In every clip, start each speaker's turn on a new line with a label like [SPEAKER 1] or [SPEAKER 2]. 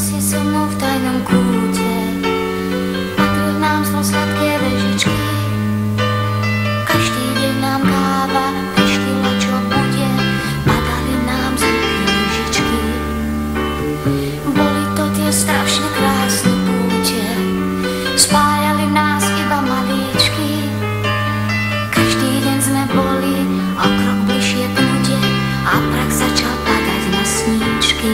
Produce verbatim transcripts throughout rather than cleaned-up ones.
[SPEAKER 1] si so mnou v tajnom kúte, patril nám svo sladké vežičky. Každý deň nám káva veštila, čo bude, padali nám z ruky lyžičky. Boli to tie strašne krásne púte, spájali nás iba malíčky. Každý deň sme boli o krok bližšie k nude a prach začal padať na sníčky.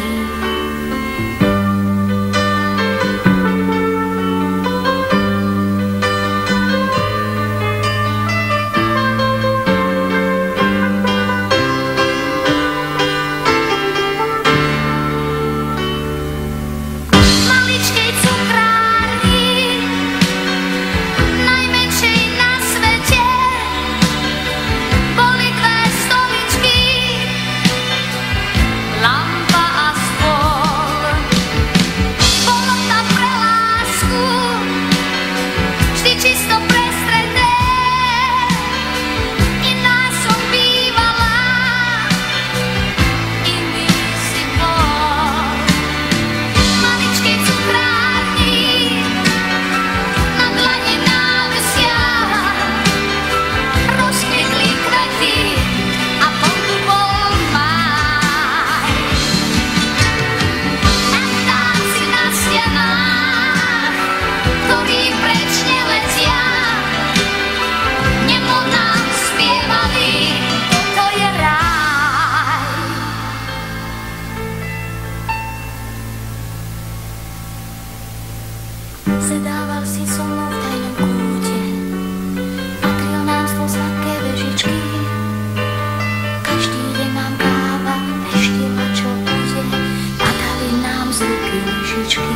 [SPEAKER 1] Sedával si so mnou v tajnom kúte, patril nám svo sladké vežičky. Každý deň nám káva veštila, čo bude, padali nám z ruky lyžičky.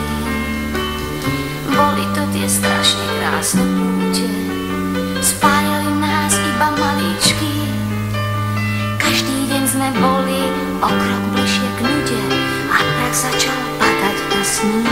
[SPEAKER 1] Boli to tie strašne krásne púte, spájali nás iba malíčky. Každý deň sme boli o krok bližšie k nude a prach začal padať na sníh.